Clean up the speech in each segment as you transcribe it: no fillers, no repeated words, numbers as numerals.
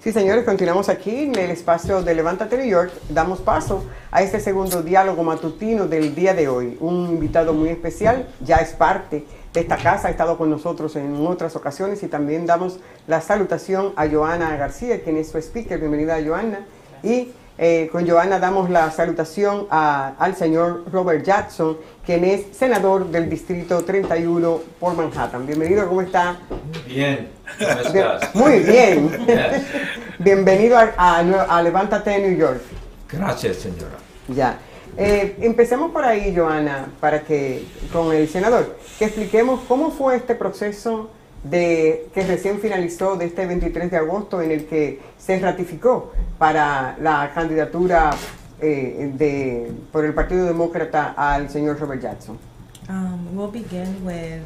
Sí, señores, continuamos aquí en el espacio de Levántate New York. Damos paso a este segundo diálogo matutino del día de hoy. Un invitado muy especial, ya es parte de esta casa, ha estado con nosotros en otras ocasiones, y también damos la salutación a Johanna García, quien es su speaker. Bienvenida, Johanna. Y con Johanna damos la salutación al señor Robert Jackson, quien es senador del Distrito 31 por Manhattan. Bienvenido, ¿cómo está? Bien, ¿cómo estás? Muy bien. Yes. Bienvenido a Levántate New York. Gracias, señora. Ya. Empecemos por ahí, Johanna, con el senador, que expliquemos cómo fue este proceso que recién finalizó de este 23 de agosto, en el que se ratificó para la candidatura por el Partido Demócrata al señor Robert Jackson. We'll begin with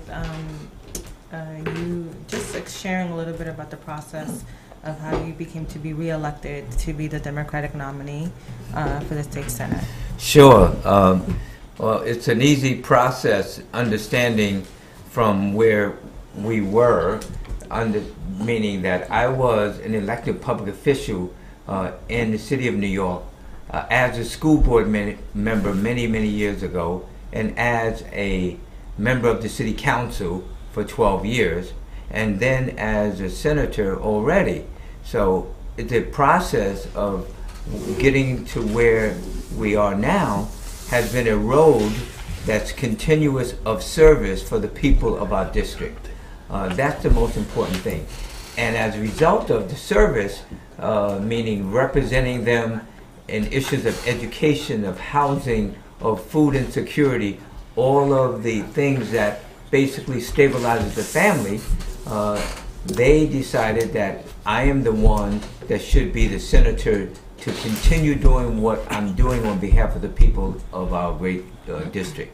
you just sharing a little bit about the process of how you became to be re-elected to be the Democratic nominee for the state Senate. Sure. Well, it's an easy process, understanding from where we were, meaning that I was an elected public official in the city of New York as a school board member many years ago, and as a member of the city council for 12 years, and then as a senator already. So the process of getting to where we are now has been a road that's continuous of service for the people of our district. That's the most important thing. And as a result of the service, meaning representing them in issues of education, of housing, of food insecurity, all of the things that basically stabilizes the family, they decided that I am the one that should be the senator to continue doing what I'm doing on behalf of the people of our great district.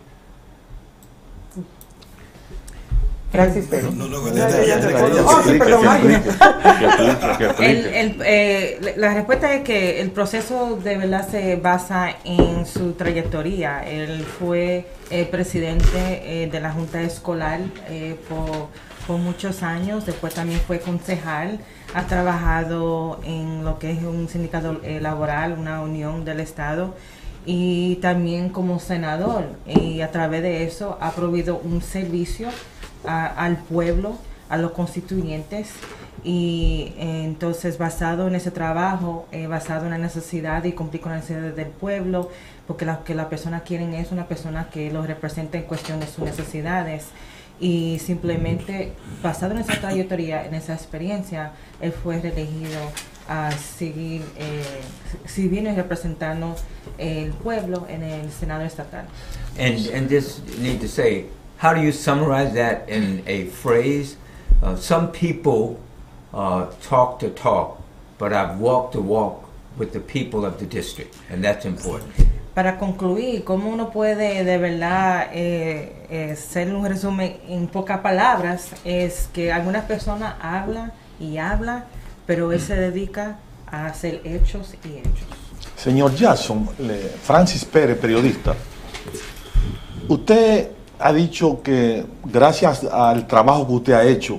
Francis Pérez. La respuesta es que el proceso de verdad se basa en su trayectoria. Él fue presidente de la Junta Escolar por muchos años, después también fue concejal, ha trabajado en lo que es un sindicato laboral, una unión del Estado, y también como senador, y a través de eso ha proveído un servicio al pueblo, a los constituyentes, y entonces basado en ese trabajo, basado en la necesidad y cumplir con las necesidades del pueblo, porque lo que las personas quieren es una persona que los represente en cuestión de sus necesidades, y simplemente basado en esa trayectoria, en esa experiencia, él fue reelegido a seguir sirviendo y representando el pueblo en el Senado estatal. And just need to say, how do you summarize that in a phrase? Some people talk the talk, but I've walked the walk with the people of the district, and that's important. Para concluir, ¿cómo uno puede de verdad hacer un resumen en pocas palabras? Es que algunas personas hablan y hablan, pero él se dedica a hacer hechos y hechos. Señor Jackson, Francis Pérez, periodista, usted ha dicho que gracias al trabajo que usted ha hecho,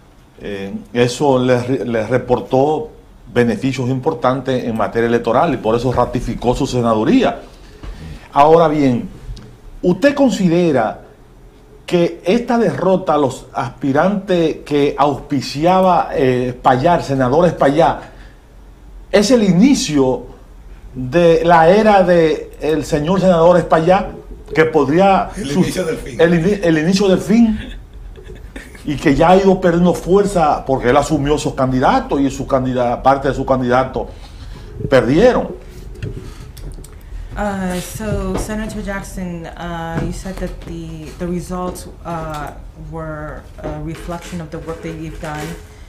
eso le reportó beneficios importantes en materia electoral, y por eso ratificó su senaduría. Ahora bien, ¿usted considera que esta derrota a los aspirantes que auspiciaba Espaillat, senador Espaillat, es el inicio de la era del señor senador Espaillat, que podría el inicio del fin, y que ya ha ido perdiendo fuerza porque él asumió sus candidatos y parte de sus candidatos perdieron? So Senator Jackson, you said that the results were a reflection of the work that you've done.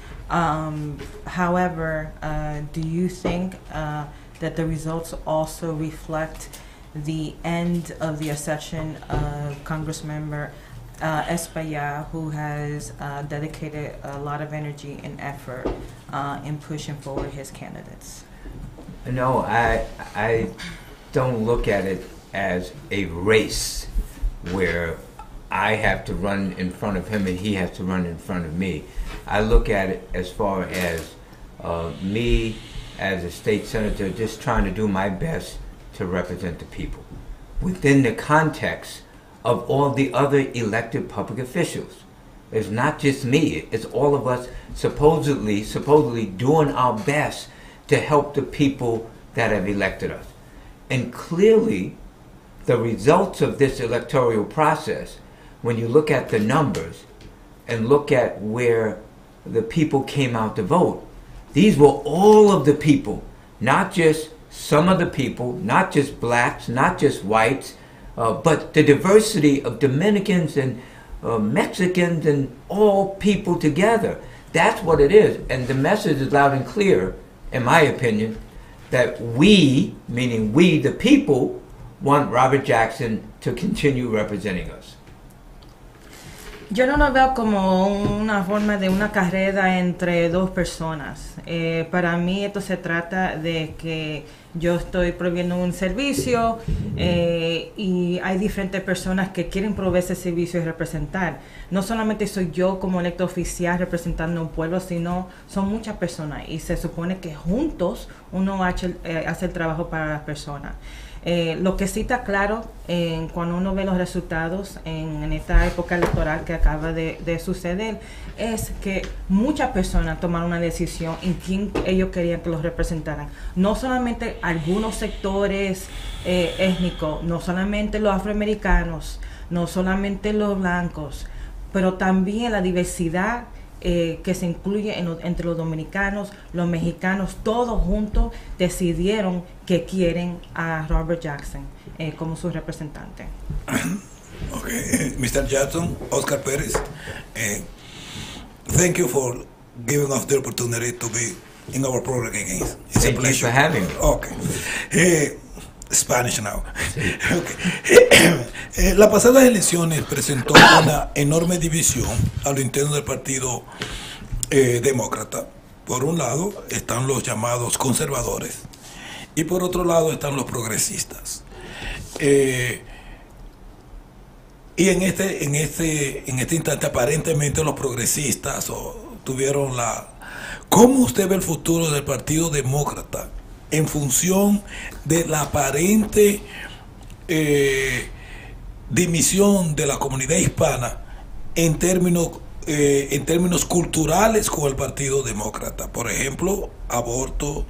However, do you think that the results also reflect the end of the accession of Congressmember Espaillat, who has dedicated a lot of energy and effort in pushing forward his candidates? No, I don't look at it as a race where I have to run in front of him and he has to run in front of me. I look at it as far as me as a state senator just trying to do my best to represent the people within the context of all the other elected public officials. It's not just me, it's all of us supposedly doing our best to help the people that have elected us. And clearly, the results of this electoral process, when you look at the numbers and look at where the people came out to vote, these were all of the people, not just some of the people, not just blacks, not just whites, but the diversity of Dominicans and Mexicans and all people together. That's what it is. And the message is loud and clear, in my opinion, that we, meaning we the people, want Robert Jackson to continue representing us. Yo no lo veo como una forma de una carrera entre dos personas. Para mí esto se trata de que yo estoy proveyendo un servicio y hay diferentes personas que quieren proveer ese servicio y representar. No solamente soy yo como electo oficial representando un pueblo, sino son muchas personas y se supone que juntos uno hace el trabajo para las personas. Lo que sí está claro cuando uno ve los resultados en esta época electoral que acaba de suceder es que muchas personas tomaron una decisión en quién ellos querían que los representaran. No solamente algunos sectores étnicos, no solamente los afroamericanos, no solamente los blancos, pero también la diversidad que se incluye entre los dominicanos, los mexicanos, todos juntos decidieron que quieren a Robert Jackson como su representante. Okay, Mr. Jackson, Oscar Perez, thank you for giving us the opportunity to be in our program again. It's Thank a pleasure. you for having me. Okay. Spanish now. Okay. Las pasadas elecciones presentó una enorme división a lo interno del partido demócrata. Por un lado están los llamados conservadores y por otro lado están los progresistas. Y en este instante aparentemente los progresistas tuvieron la... ¿Cómo usted ve el futuro del Partido Demócrata en función de la aparente dimisión de la comunidad hispana en términos culturales con el Partido Demócrata? Por ejemplo, aborto,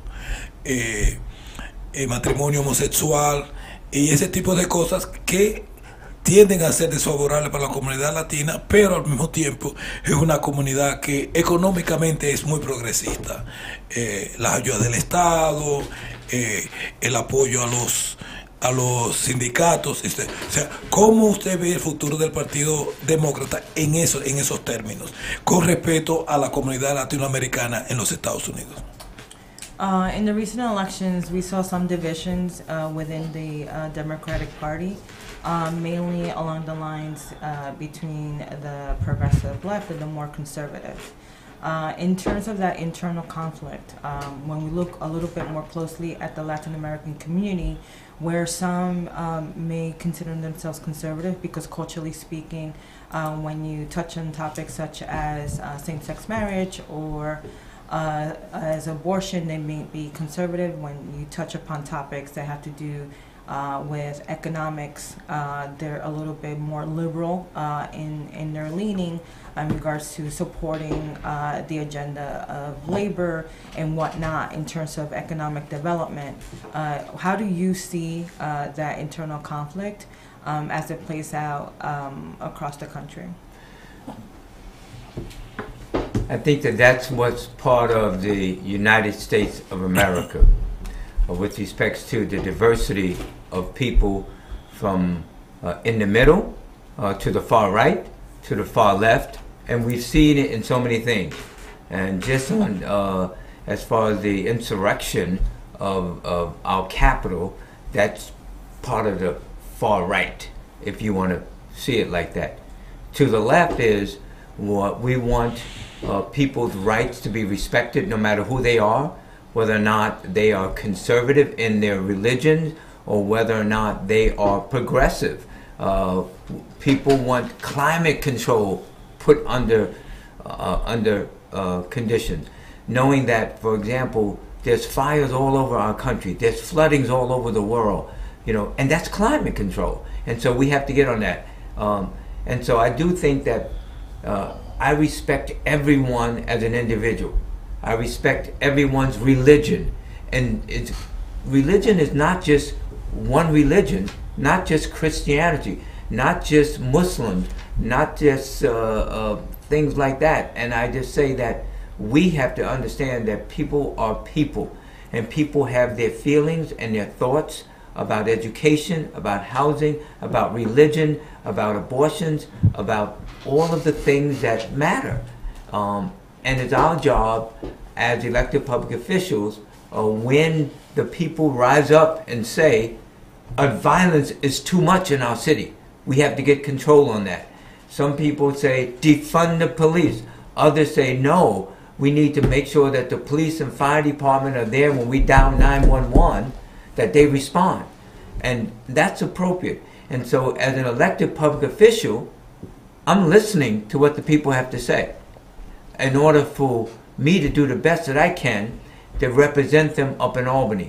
matrimonio homosexual y ese tipo de cosas que tienden a ser desfavorables para la comunidad latina, pero al mismo tiempo es una comunidad que económicamente es muy progresista. La ayuda del Estado, el apoyo a los sindicatos. O sea, ¿cómo usted ve el futuro del Partido Demócrata en esos términos, con respecto a la comunidad latinoamericana en los Estados Unidos? In the recent elections, we saw some divisions within the Democratic Party, mainly along the lines between the progressive left and the more conservative. In terms of that internal conflict, when we look a little bit more closely at the Latin American community, where some may consider themselves conservative because culturally speaking, when you touch on topics such as same-sex marriage or as abortion, they may be conservative. When you touch upon topics that have to do with economics, they're a little bit more liberal in their leaning in regards to supporting the agenda of labor and whatnot in terms of economic development. How do you see that internal conflict as it plays out across the country? I think that's what's part of the United States of America with respect to the diversity of people from in the middle to the far right to the far left, and we've seen it in so many things. And just on as far as the insurrection of our capital, that's part of the far right, if you want to see it like that. To the left is what we want people's rights to be respected no matter who they are, whether or not they are conservative in their religion or whether or not they are progressive. People want climate control put under conditions. knowing that, for example, there's fires all over our country, there's floodings all over the world, you know, and that's climate control. And so we have to get on that. And so I do think that I respect everyone as an individual. I respect everyone's religion. And religion is not just one religion, not just Christianity, not just Muslims, not just things like that. And I just say that we have to understand that people are people, and people have their feelings and their thoughts about education, about housing, about religion, about abortions, about all of the things that matter. And it's our job as elected public officials, when the people rise up and say, violence is too much in our city, we have to get control on that. Some people say, defund the police. Others say, no, we need to make sure that the police and fire department are there when we dial 911, that they respond. And that's appropriate. And so as an elected public official, I'm listening to what the people have to say in order for me to do the best that I can to represent them up in Albany.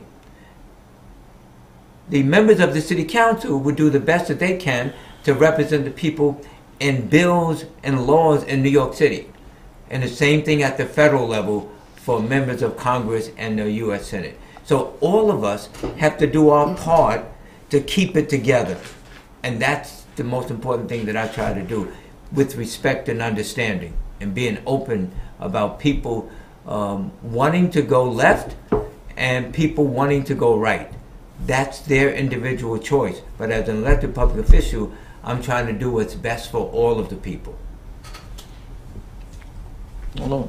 The members of the city council would do the best that they can to represent the people in bills and laws in New York City. And the same thing at the federal level for members of Congress and the U.S. Senate. So all of us have to do our part to keep it together. And that's the most important thing that I try to do, with respect and understanding, and being open about people wanting to go left and people wanting to go right. That's their individual choice. But as an elected public official, I'm trying to do what's best for all of the people. No.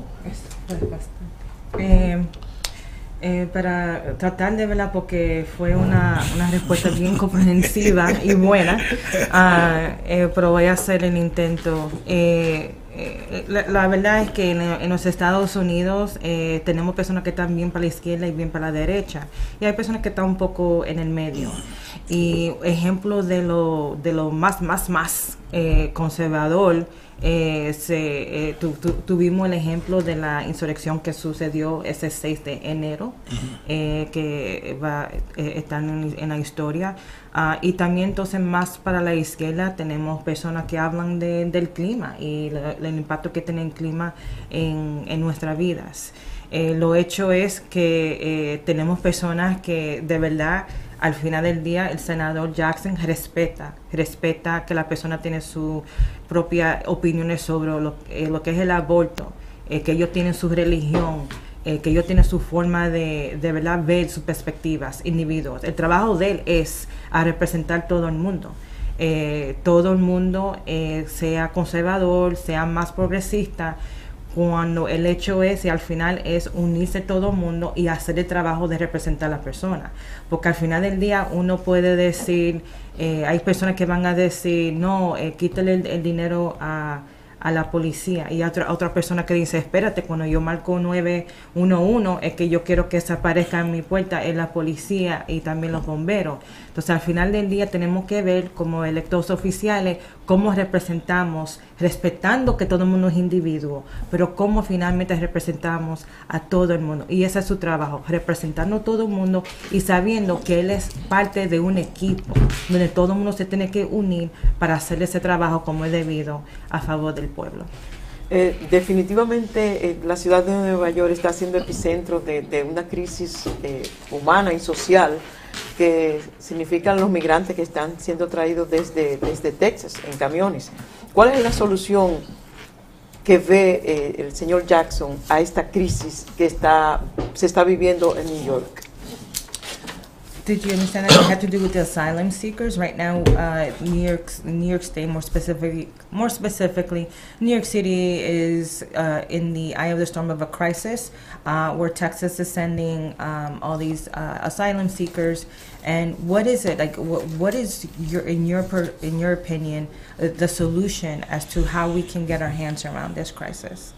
Para tratar de verla, porque fue una respuesta bien comprensiva y buena, pero voy a hacer el intento. La verdad es que en los Estados Unidos tenemos personas que están bien para la izquierda y bien para la derecha, y hay personas que están un poco en el medio. Y ejemplo de lo más conservador, tuvimos el ejemplo de la insurrección que sucedió ese 6 de enero, que va estar en la historia. Y también entonces más para la izquierda tenemos personas que hablan del clima y el impacto que tiene el clima en nuestras vidas. Lo hecho es que tenemos personas que de verdad, al final del día, el senador Jackson respeta que la persona tiene sus propias opiniones sobre lo que es el aborto, que ellos tienen su religión, que ellos tienen su forma de verdad ver sus perspectivas, individuos. El trabajo de él es a representar todo el mundo. Todo el mundo, sea conservador, sea más progresista, cuando el hecho es, y al final es unirse todo el mundo y hacer el trabajo de representar a la persona. Porque al final del día uno puede decir, hay personas que van a decir, no, quítale el dinero a la policía, y otra persona que dice, espérate, cuando yo marco 911 es que yo quiero que se aparezca en mi puerta es la policía y también los bomberos. Entonces al final del día tenemos que ver como electos oficiales cómo representamos, respetando que todo el mundo es individuo, pero cómo finalmente representamos a todo el mundo. Y ese es su trabajo, representando a todo el mundo y sabiendo que él es parte de un equipo donde todo el mundo se tiene que unir para hacer ese trabajo como es debido a favor del pueblo. Definitivamente la ciudad de Nueva York está siendo epicentro de una crisis humana y social, que significan los migrantes que están siendo traídos desde Texas en camiones. ¿Cuál es la solución que ve el señor Jackson a esta crisis que se está viviendo en New York? Did you understand that it had to do with the asylum seekers? Right now, New York State, more specifically, New York City is in the eye of the storm of a crisis, where Texas is sending all these asylum seekers. And what is it like? What is in your opinion, the solution as to how we can get our hands around this crisis?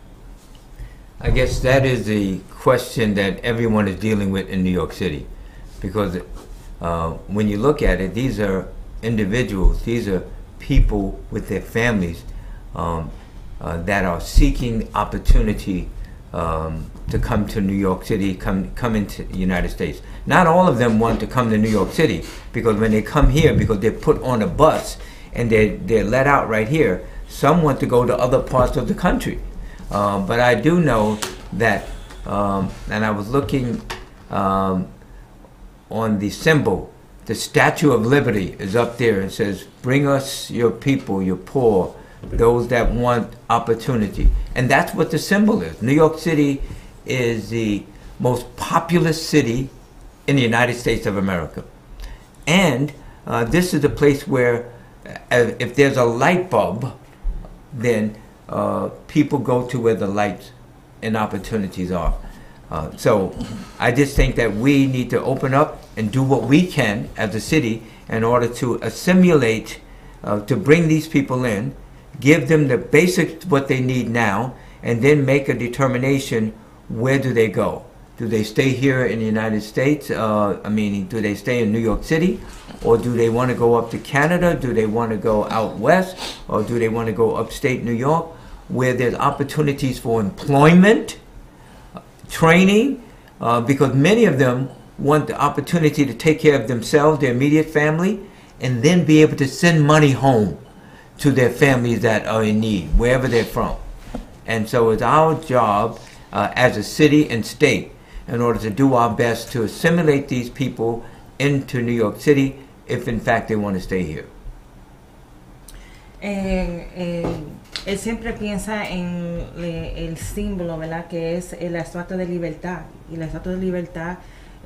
I guess that is the question that everyone is dealing with in New York City. Because when you look at it, these are individuals, these are people with their families that are seeking opportunity to come to New York City, come into the United States. Not all of them want to come to New York City, because when they come here, because they're put on a bus and they're let out right here, some want to go to other parts of the country. But I do know that, and I was looking on the symbol, the Statue of Liberty is up there and says, bring us your people, your poor, those that want opportunity. And that's what the symbol is. New York City is the most populous city in the United States of America. And this is a place where if there's a light bulb, then people go to where the lights and opportunities are. So I just think that we need to open up and do what we can as a city in order to assimilate, to bring these people in, give them the basics what they need now, and then make a determination, where do they go? Do they stay here in the United States? Do they stay in New York City? Or do they want to go up to Canada? Do they want to go out west? Or do they want to go upstate New York, where there's opportunities for employment, training, because many of them want the opportunity to take care of themselves, their immediate family, and then be able to send money home to their families that are in need, wherever they're from. And so it's our job as a city and state, in order to do our best to assimilate these people into New York City, if in fact they want to stay here. Él siempre piensa en el símbolo, ¿verdad?, que es la Estatua de Libertad. Y la Estatua de Libertad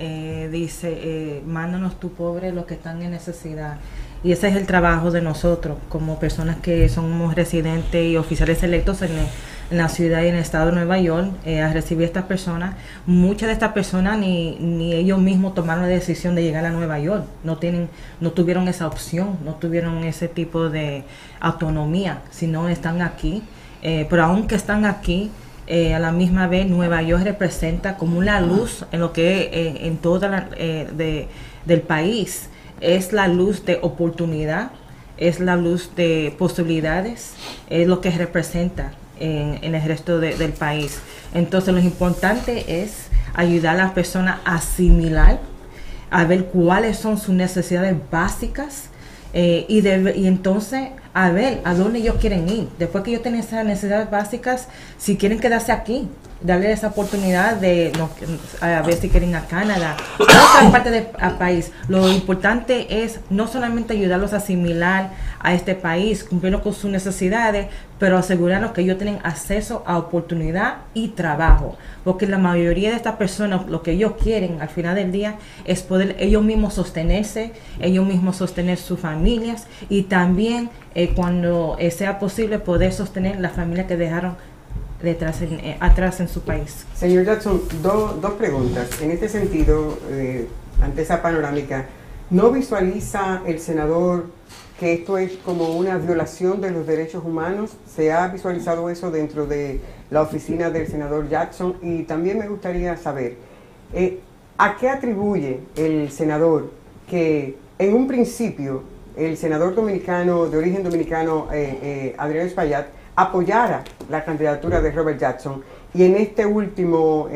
dice, mándanos tu pobre los que están en necesidad. Y ese es el trabajo de nosotros, como personas que somos residentes y oficiales electos en la ciudad y en el estado de Nueva York, a recibir a estas personas. Muchas de estas personas ni ellos mismos tomaron la decisión de llegar a Nueva York. No tuvieron esa opción, no tuvieron ese tipo de autonomía, sino están aquí. Pero aunque están aquí, a la misma vez Nueva York representa como una luz en lo que en toda del país. Es la luz de oportunidad, es la luz de posibilidades, es lo que representa en el resto del país. Entonces lo importante es ayudar a las personas a asimilar, a ver cuáles son sus necesidades básicas, y entonces a ver a dónde ellos quieren ir. Después que ellos tienen esas necesidades básicas, si quieren quedarse aquí, darle esa oportunidad de a ver si quieren ir a Canadá, a otra parte del país. Lo importante es no solamente ayudarlos a asimilar a este país, cumpliendo con sus necesidades, pero asegurarnos que ellos tienen acceso a oportunidad y trabajo, porque la mayoría de estas personas lo que ellos quieren al final del día es poder ellos mismos sostenerse, ellos mismos sostener sus familias, y también cuando sea posible poder sostener la familia que dejaron atrás en su país. Señor Jackson, dos preguntas. En este sentido, ante esa panorámica, ¿no visualiza el senador que esto es como una violación de los derechos humanos? ¿Se ha visualizado eso dentro de la oficina del senador Jackson? Y también me gustaría saber, ¿a qué atribuye el senador que en un principio el senador dominicano, de origen dominicano, Adriano Espaillat, apoyara la candidatura de Robert Jackson, y en esta última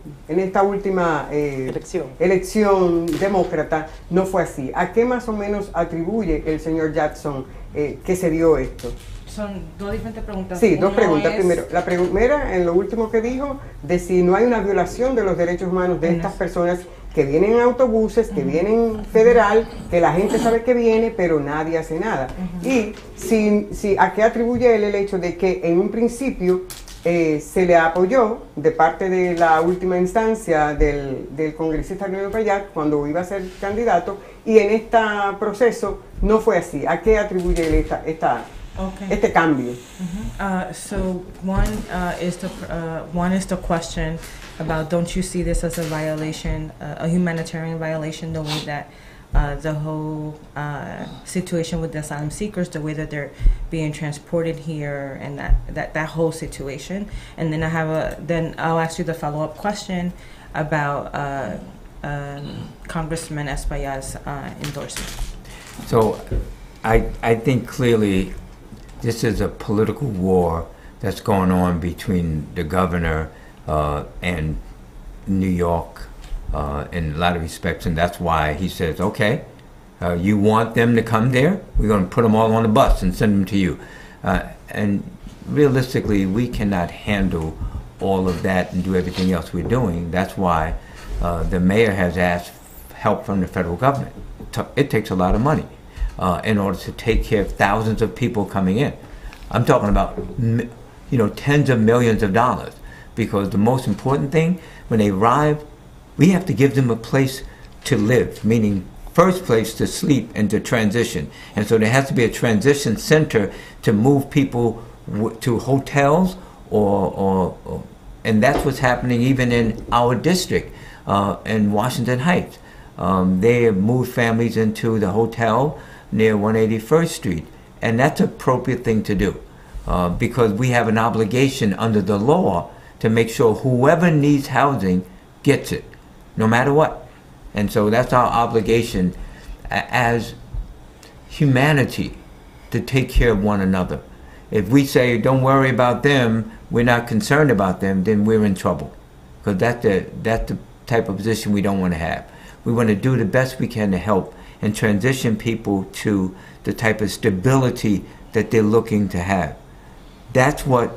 elección demócrata no fue así? ¿A qué más o menos atribuye el señor Jackson que se dio esto? Son dos diferentes preguntas. Sí, dos preguntas. Primero, la primera, en lo último que dijo, de si no hay una violación de los derechos humanos de estas personas que vienen en autobuses, que vienen federal, que la gente sabe que viene, pero nadie hace nada. Y ¿a qué atribuye él el hecho de que en un principio se le apoyó de parte de la última instancia del congresista Adriano Espaillat cuando iba a ser candidato, y en este proceso no fue así? ¿A qué atribuye él este cambio? So one is the question about, don't you see this as a violation, a humanitarian violation, the way that the whole situation with the asylum seekers, the way that they're being transported here, and that whole situation. And then I'll ask you the follow-up question about Congressman Espaillat's endorsement. So I think clearly this is a political war that's going on between the governor and New York in a lot of respects, and that's why he says, okay, you want them to come there? We're going to put them all on a bus and send them to you. And realistically, we cannot handle all of that and do everything else we're doing. That's why the mayor has asked help from the federal government. It takes a lot of money in order to take care of thousands of people coming in. I'm talking about, tens of millions of dollars, because the most important thing, when they arrive, we have to give them a place to live, meaning first place to sleep and to transition. And so there has to be a transition center to move people to hotels and that's what's happening even in our district in Washington Heights. They have moved families into the hotel near 181st Street, and that's an appropriate thing to do because we have an obligation under the law to make sure whoever needs housing gets it, no matter what. And so that's our obligation as humanity, to take care of one another. If we say, don't worry about them, we're not concerned about them, then we're in trouble. Because that's the type of position we don't want to have. We want to do the best we can to help and transition people to the type of stability that they're looking to have. That's what,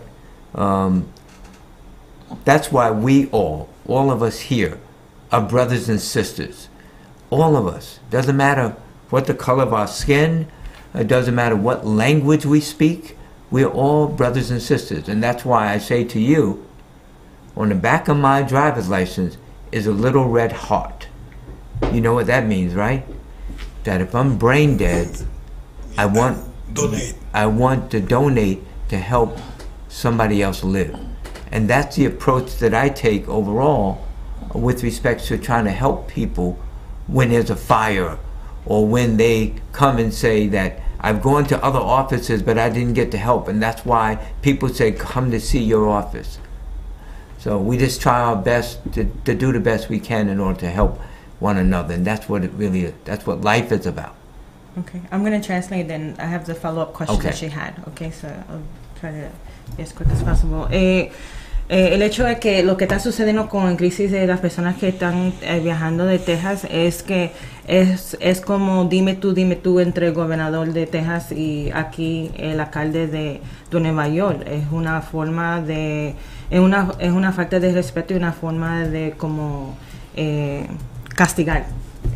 that's why we all of us here, are brothers and sisters. All of us. Doesn't matter what the color of our skin, it doesn't matter what language we speak, we're all brothers and sisters. And that's why I say to you, on the back of my driver's license is a little red heart. You know what that means, right? That if I'm brain dead, I want to donate to help somebody else live. And that's the approach that I take overall with respect to trying to help people when there's a fire, or when they come and say that I've gone to other offices but I didn't get the help, and that's why people say come to see your office. So we just try our best to do the best we can in order to help one another, and that's what it really is. That's what life is about. Okay, I'm going to translate, then I have the follow-up question Okay. that she had. Okay, so I'll try to be as quick as possible. El hecho de que lo que está sucediendo con el crisis de las personas que están viajando de Texas es que es como dime tú entre el gobernador de Texas y aquí el alcalde de Nueva York. Es una forma de es una falta de respeto y una forma de como castigar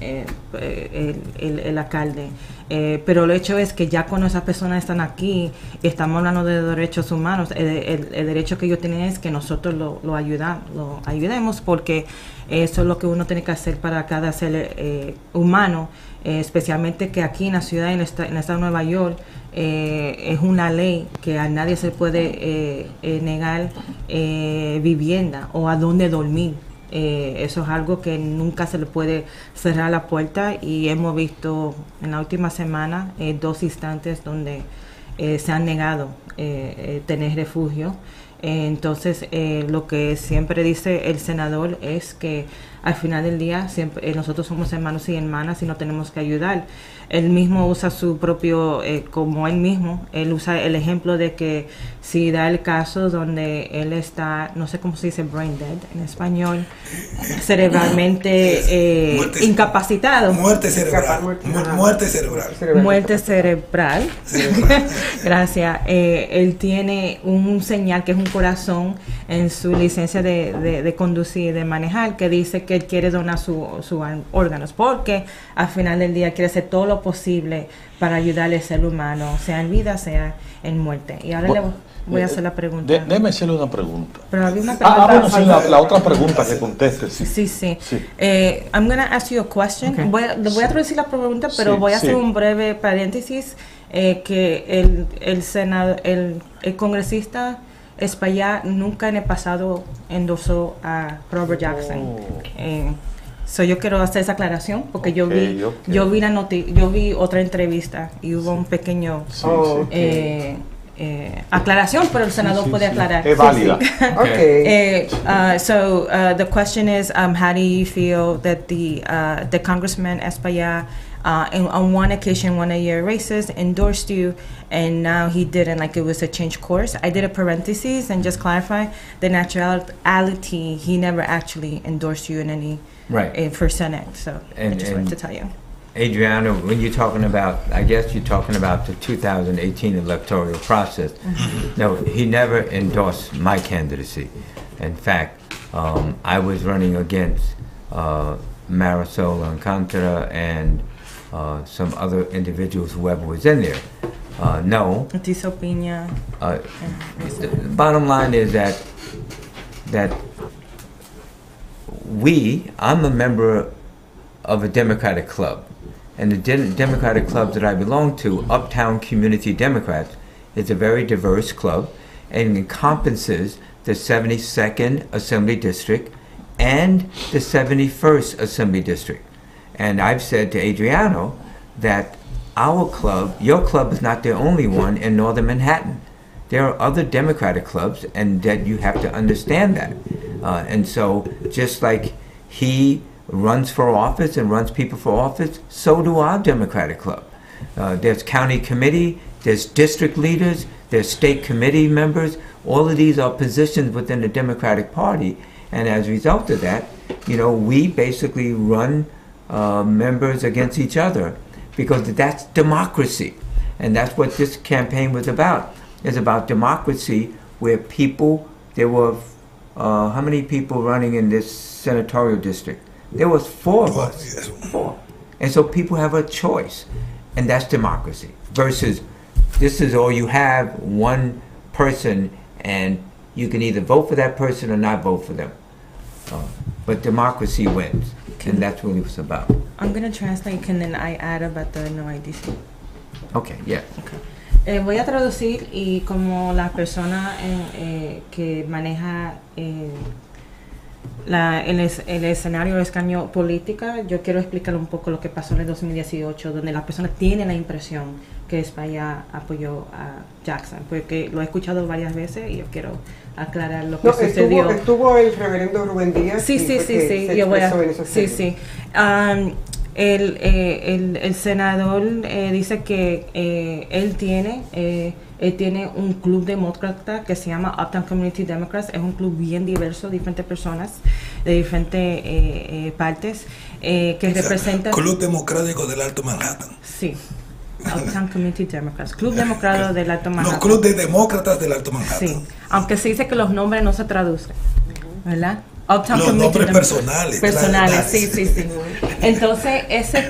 el alcalde. Pero el hecho es que ya cuando esas personas están aquí, estamos hablando de derechos humanos, el derecho que ellos tienen es que nosotros lo ayudemos, porque eso es lo que uno tiene que hacer para cada ser humano, especialmente que aquí en la ciudad, en el estado de Nueva York, es una ley que a nadie se puede negar vivienda o a dónde dormir. Eso es algo que nunca se le puede cerrar la puerta, y hemos visto en la última semana 2 instantes donde se han negado tener refugio. Entonces lo que siempre dice el senador es que al final del día siempre, nosotros somos hermanos y hermanas y nos tenemos que ayudar. Él mismo usa su propio, como él usa el ejemplo de que si da el caso donde él está, no sé cómo se dice brain dead en español, cerebralmente incapacitado. Muerte cerebral. Muerte cerebral. Muerte cerebral. Gracias. Él tiene un señal que es un corazón en su licencia de conducir, de manejar, que dice que él quiere donar sus órganos, porque al final del día quiere hacer todo lo posible para ayudarle al ser humano, sea en vida, sea en muerte. Y ahora le voy a hacer la pregunta. Déjeme hacerle una pregunta. Pero había una pregunta. Bueno, sí, la otra pregunta que conteste. Sí. I'm going to ask you a question. Okay. Voy a traducir la pregunta, pero voy a hacer un breve paréntesis, que el congresista Espaillat nunca en el pasado endosó a Robert Jackson. Yo quiero hacer esa aclaración porque yo vi otra entrevista y hubo un pequeño aclaración, pero el senador puede aclarar. Es válida. Okay. The question is, how do you feel that the Congressman Espaillat, on one occasion, one of your races endorsed you, and now he didn't, like it was a change course? I did a parenthesis and just clarify the naturality. He never actually endorsed you in any for Senate. So I just wanted to tell you. Adriano, when you're talking about, I guess you're talking about the 2018 electoral process. No, he never endorsed my candidacy. In fact, I was running against Marisol Alcantara and some other individuals, whoever was in there. No. Tiso Pina. The bottom line is that I'm a member of a Democratic club. And the Democratic club that I belong to, Uptown Community Democrats, is a very diverse club and encompasses the 72nd Assembly District and the 71st Assembly District. And I've said to Adriano that our club, your club, is not the only one in Northern Manhattan. There are other Democratic clubs, and that you have to understand that. And so just like he runs for office and runs people for office, so do our Democratic club. There's county committee, there's district leaders, there's state committee members. All of these are positions within the Democratic Party, and as a result of that, we basically run members against each other, because that's democracy. And that's what this campaign was about. It's about democracy, where there were, how many people running in this senatorial district? There was 4 of us. Yes. 4. And so people have a choice, and that's democracy. Versus, this is all you have, one person, and you can either vote for that person or not vote for them. But democracy wins, and that's what it was about. I'm going to translate, and then I add about the no IDC. Okay, yeah. Okay. Voy a traducir, y como la persona que maneja el escenario de escaño política, yo quiero explicar un poco lo que pasó en el 2018, donde las personas tienen la impresión que Espaillat apoyó a Jackson, porque lo he escuchado varias veces y yo quiero aclarar lo que sucedió. Estuvo el reverendo Rubén Díaz. Sí. Yo voy a, sí. El senador dice que él tiene un club demócrata que se llama Uptown Community Democrats. Es un club bien diverso, diferentes personas de diferentes partes que representan. Club Democrático del Alto Manhattan. Sí. Uptown Community Democrats, Club Democrático del Alto Manhattan. Los clubes de demócratas del Alto Manhattan. Sí, aunque se dice que los nombres no se traducen, ¿verdad? Uptown los Community nombres personales. Sí. Entonces, ese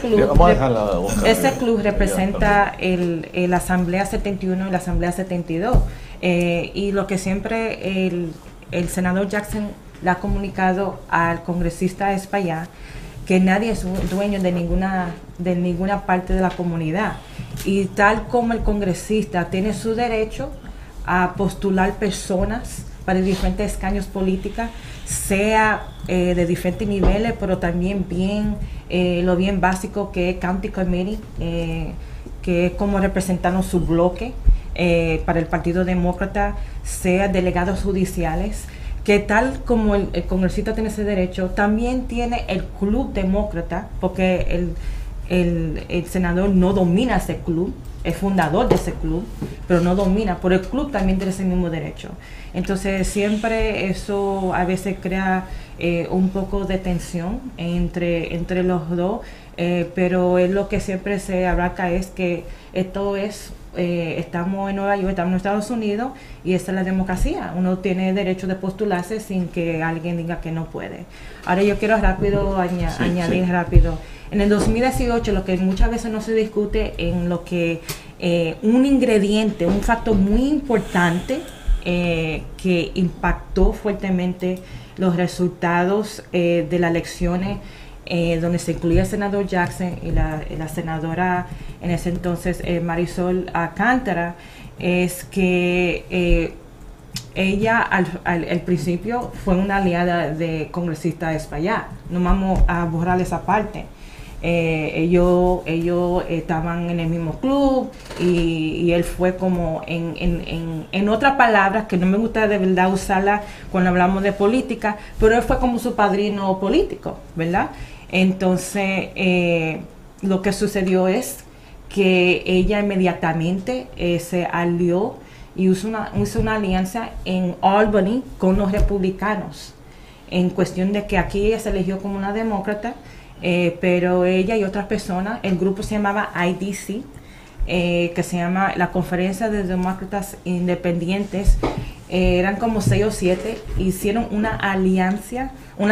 club representa la Asamblea 71 y la Asamblea 72. Y lo que siempre el senador Jackson le ha comunicado al congresista Espaillat, que nadie es dueño de ninguna parte de la comunidad. Y tal como el congresista tiene su derecho a postular personas para diferentes escaños políticos, sea de diferentes niveles, pero también lo bien básico que es County Committee, que es como representaron su bloque para el Partido Demócrata, sea delegados judiciales, que tal como el congresista tiene ese derecho, también tiene el Club Demócrata, porque el senador no domina ese club, es fundador de ese club, pero no domina, pero el club también tiene ese mismo derecho. Entonces siempre eso a veces crea un poco de tensión entre los dos, pero es lo que siempre se abarca, es que esto es, estamos en Nueva York, estamos en Estados Unidos, y esta es la democracia. Uno tiene derecho de postularse sin que alguien diga que no puede. Ahora yo quiero añadir rápido. En el 2018, lo que muchas veces no se discute, en lo que un ingrediente, un factor muy importante que impactó fuertemente los resultados de las elecciones, donde se incluía el senador Jackson y la senadora en ese entonces Marisol Alcántara, es que ella al principio fue una aliada de congresista Espaillat. No vamos a borrar esa parte. ellos estaban en el mismo club y él fue como, en otras palabras, que no me gusta de verdad usarla cuando hablamos de política, pero él fue como su padrino político, ¿verdad? Entonces, lo que sucedió es que ella inmediatamente se alió y hizo una alianza en Albany con los republicanos, en cuestión de que aquí ella se eligió como una demócrata, pero ella y otras personas, el grupo se llamaba IDC, que se llama la Conferencia de Demócratas Independientes, eran como 6 o 7, hicieron una alianza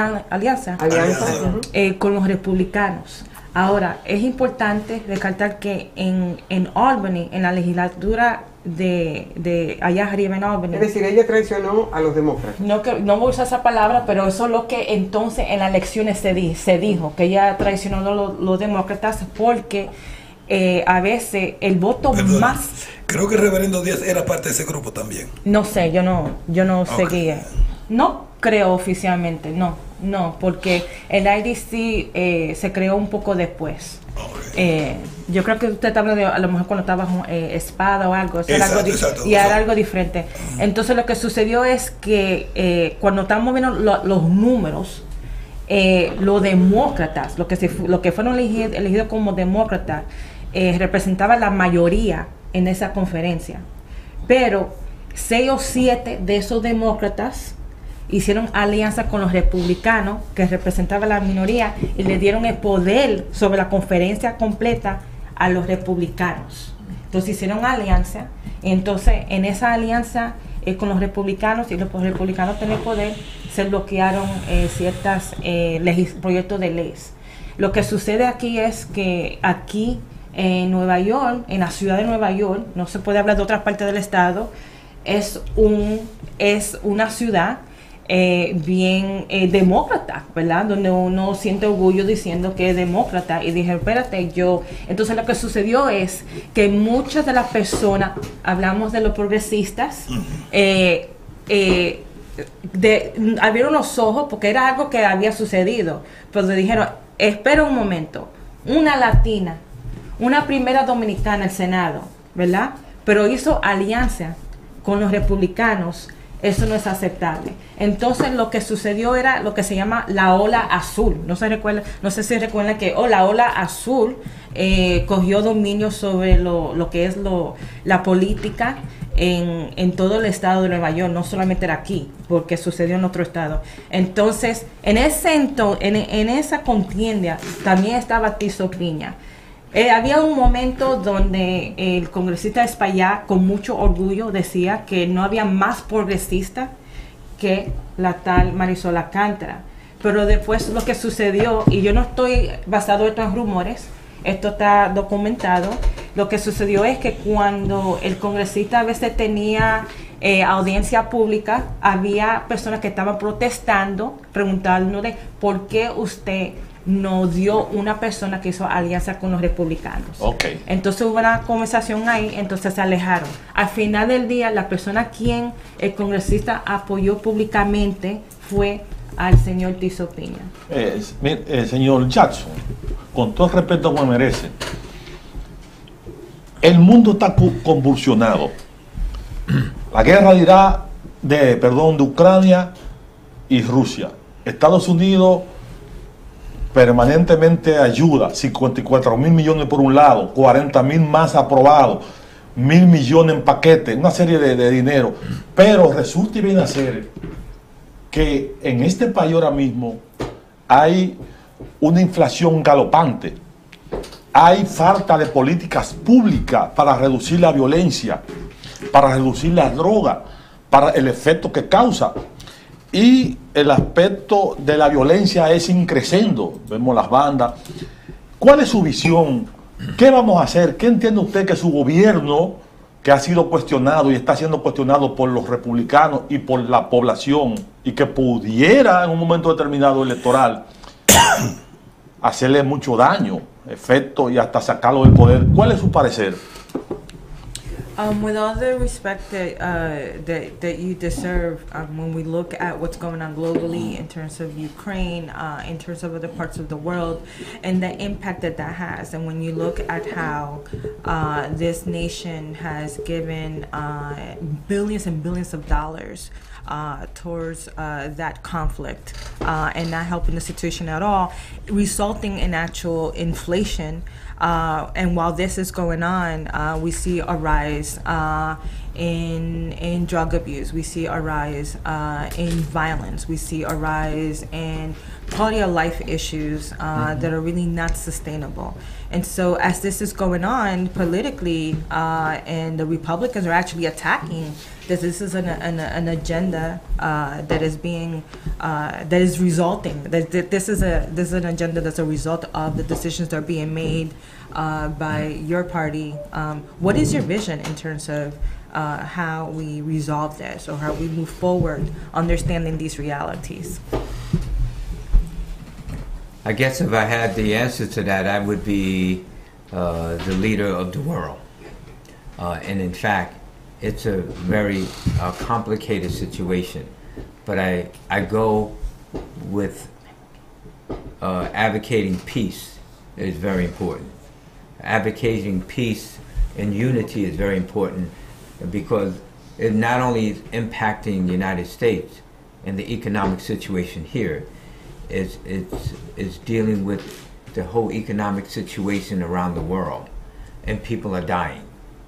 con los republicanos. Ahora, es importante recalcar que en Albany, en la legislatura de allá arriba en Albany. Es decir, ella traicionó a los demócratas. No voy a usar esa palabra, pero eso es lo que entonces en las elecciones se dijo, que ella traicionó a los demócratas porque a veces el voto más... Creo que el reverendo Díaz era parte de ese grupo también. No sé, yo no seguía. No creo oficialmente, no, porque el IDC se creó un poco después. Yo creo que usted está hablando de a lo mejor cuando estaba Espada o algo, era algo diferente. Entonces lo que sucedió es que cuando estamos viendo los números, los demócratas, lo que fueron elegidos como demócratas, representaban la mayoría en esa conferencia, pero 6 o 7 de esos demócratas hicieron alianza con los republicanos, que representaban la minoría, y le dieron el poder sobre la conferencia completa a los republicanos. Entonces hicieron alianza, y entonces en esa alianza con los republicanos, y los republicanos tenían poder, se bloquearon ciertos proyectos de leyes. Lo que sucede aquí es que aquí en Nueva York, en la ciudad de Nueva York, no se puede hablar de otras partes del estado, es una ciudad bien demócrata, ¿verdad? Donde uno siente orgullo diciendo que es demócrata. Y dije, espérate, entonces lo que sucedió es que muchas de las personas, hablamos de los progresistas, abrieron los ojos porque era algo que había sucedido, pero le dijeron, espera un momento, una latina, una primera dominicana en el Senado, ¿verdad? Pero hizo alianza con los republicanos. Eso no es aceptable. Entonces lo que sucedió era lo que se llama la ola azul. No sé si recuerdan que la ola azul cogió dominio sobre lo que es la política en todo el estado de Nueva York, no solamente era aquí, porque sucedió en otro estado. Entonces, en esa contienda también estaba Tiso Piña. Había un momento donde el congresista de Espaillá, con mucho orgullo, decía que no había más progresista que la tal Marisol Alcántara. Pero después lo que sucedió, y yo no estoy basado en rumores, esto está documentado, lo que sucedió es que cuando el congresista a veces tenía audiencia pública, había personas que estaban protestando, preguntándole por qué usted no dio una persona que hizo alianza con los republicanos. Okay. Entonces hubo una conversación ahí, entonces se alejaron. Al final del día, la persona a quien el congresista apoyó públicamente fue al señor Tiso Piña. Señor Jackson, con todo el respeto que me merece, el mundo está convulsionado. La guerra de Ucrania y Rusia. Estados Unidos permanentemente ayuda, 54.000 millones por un lado, 40.000 más aprobados, 1.000 millones en paquete, una serie de dinero. Pero resulta y viene a ser que en este país ahora mismo hay una inflación galopante, hay falta de políticas públicas para reducir la violencia, para reducir la droga, para el efecto que causa. Y el aspecto de la violencia es increciendo. Vemos las bandas. ¿Cuál es su visión? ¿Qué vamos a hacer? ¿Qué entiende usted que su gobierno, que ha sido cuestionado y está siendo cuestionado por los republicanos y por la población, y que pudiera en un momento determinado electoral hacerle mucho daño, efecto y hasta sacarlo del poder? ¿Cuál es su parecer? With all the respect that you deserve, when we look at what's going on globally in terms of Ukraine, in terms of other parts of the world, and the impact that that has, and when you look at how this nation has given billions and billions of dollars towards that conflict and not helping the situation at all, resulting in actual inflation. And while this is going on, we see a rise in drug abuse. We see a rise in violence. We see a rise in quality of life issues that are really not sustainable. And so as this is going on politically, and the Republicans are actually attacking this is an agenda that is being that is resulting. This is an agenda that's a result of the decisions that are being made by your party. What is your vision in terms of how we resolve this, or how we move forward understanding these realities? I guess if I had the answer to that, I would be the leader of the world. And in fact, it's a very complicated situation. But I go with advocating peace is very important. Advocating peace and unity is very important, because it not only is impacting the United States and the economic situation here, it's dealing with the whole economic situation around the world, and people are dying.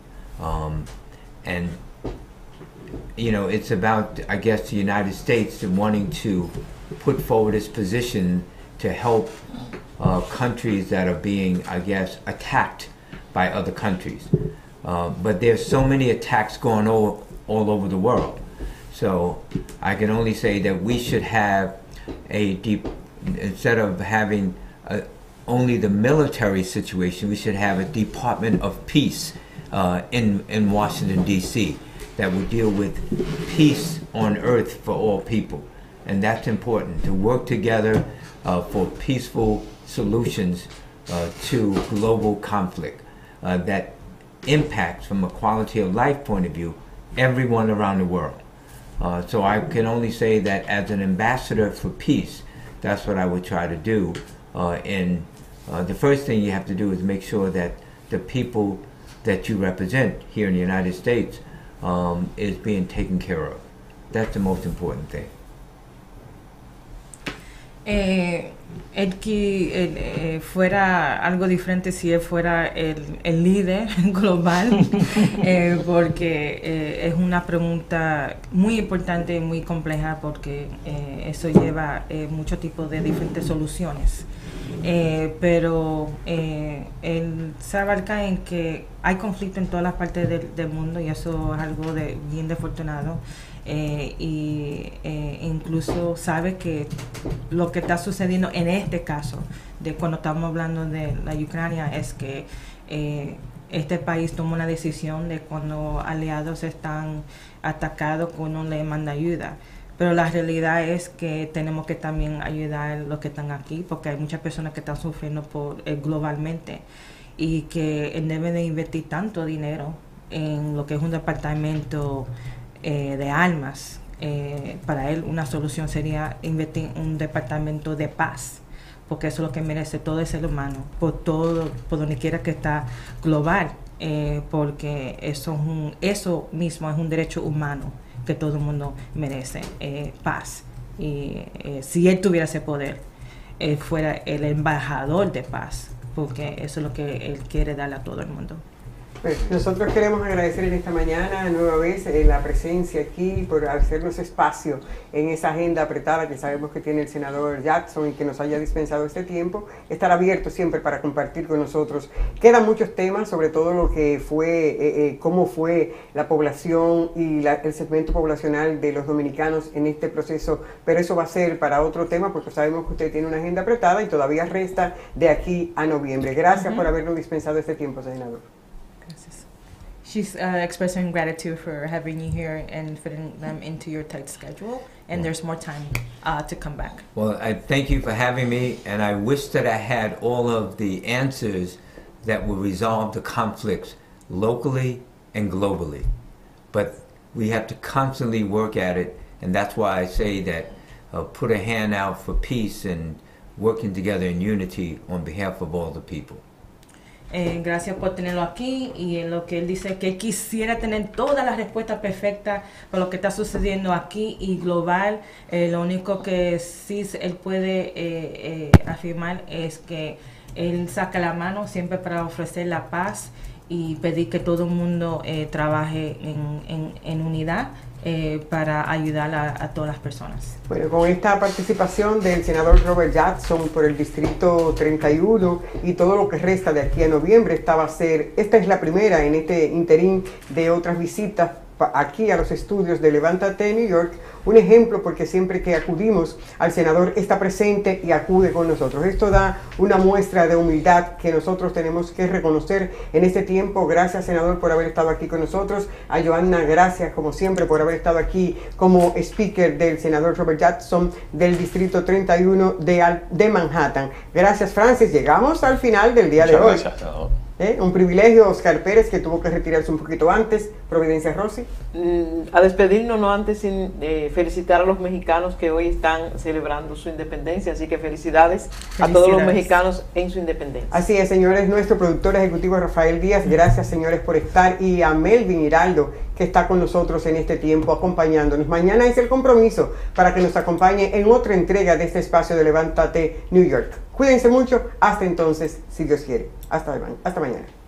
And you know, it's about, I guess, the United States wanting to put forward its position to help countries that are being, I guess, attacked by other countries. But there's so many attacks going all over the world. So I can only say that we should have instead of having only the military situation, we should have a Department of Peace in Washington, D.C. that will deal with peace on earth for all people. And that's important, to work together for peaceful solutions to global conflict that impacts, from a quality of life point of view, everyone around the world. So I can only say that as an ambassador for peace, that's what I would try to do. And the first thing you have to do is make sure that the people that you represent here in the United States is being taken care of. That's the most important thing. Fuera algo diferente si él fuera el líder global, porque es una pregunta muy importante y muy compleja, porque eso lleva muchos tipos de diferentes soluciones. Pero él se abarca en que hay conflicto en todas las partes del mundo, y eso es algo bien desafortunado. Incluso sabe que lo que está sucediendo en este caso, de cuando estamos hablando de la Ucrania, es que este país toma una decisión de cuando aliados están atacados, que uno le manda ayuda. Pero la realidad es que tenemos que también ayudar a los que están aquí, porque hay muchas personas que están sufriendo globalmente, y que deben de invertir tanto dinero en lo que es un departamento de armas. Para él una solución sería invertir en un departamento de paz, porque eso es lo que merece todo el ser humano, por donde quiera que está global, porque eso mismo es un derecho humano que todo el mundo merece, paz. Y si él tuviera ese poder, él fuera el embajador de paz, porque eso es lo que él quiere darle a todo el mundo. Pues nosotros queremos agradecer en esta mañana nueva vez la presencia aquí, por hacernos espacio en esa agenda apretada que sabemos que tiene el senador Jackson, y que nos haya dispensado este tiempo. Estar abierto siempre para compartir con nosotros. Quedan muchos temas, sobre todo lo que fue, cómo fue la población y el segmento poblacional de los dominicanos en este proceso, pero eso va a ser para otro tema, porque sabemos que usted tiene una agenda apretada y todavía resta de aquí a noviembre. Gracias por habernos dispensado este tiempo, senador. She's expressing gratitude for having you here and fitting them into your tight schedule, and there's more time to come back. Well, I thank you for having me, and I wish that I had all of the answers that will resolve the conflicts locally and globally. But we have to constantly work at it, and that's why I say that put a hand out for peace and working together in unity on behalf of all the people. Gracias por tenerlo aquí, y en lo que él dice que él quisiera tener todas las respuestas perfectas por lo que está sucediendo aquí y global. Lo único que sí él puede afirmar es que él saca la mano siempre para ofrecer la paz y pedir que todo el mundo trabaje en unidad para ayudar a todas las personas. Bueno, con esta participación del senador Robert Jackson por el Distrito 31 y todo lo que resta de aquí a noviembre, esta es la primera en este interín de otras visitas aquí a los estudios de Levántate New York, un ejemplo porque siempre que acudimos al senador está presente y acude con nosotros. Esto da una muestra de humildad que nosotros tenemos que reconocer en este tiempo. Gracias, senador, por haber estado aquí con nosotros. A Joanna, gracias como siempre por haber estado aquí como speaker del senador Robert Jackson del Distrito 31 de Manhattan. Gracias, Francis. Llegamos al final del día de hoy. Gracias, senador. Un privilegio, Oscar Pérez, que tuvo que retirarse un poquito antes. Providencia Rossi. A despedirnos, no antes sin felicitar a los mexicanos que hoy están celebrando su independencia, así que felicidades a todos los mexicanos en su independencia. Así es, señores, nuestro productor ejecutivo Rafael Díaz, gracias, señores, por estar, y a Melvin Hiraldo, que está con nosotros en este tiempo acompañándonos. Mañana es el compromiso para que nos acompañe en otra entrega de este espacio de Levántate New York. Cuídense mucho, hasta entonces, si Dios quiere. Hasta mañana.